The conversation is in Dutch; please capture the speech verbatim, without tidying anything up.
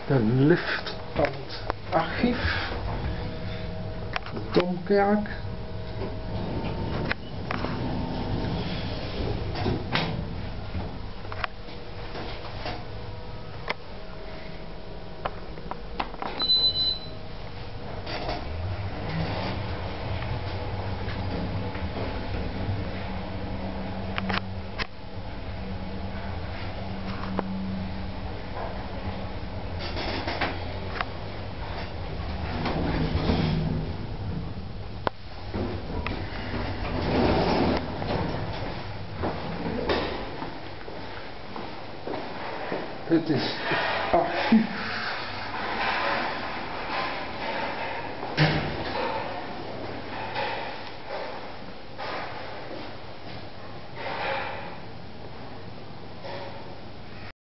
De lift van het archief. De Domkerk. Dit is het archief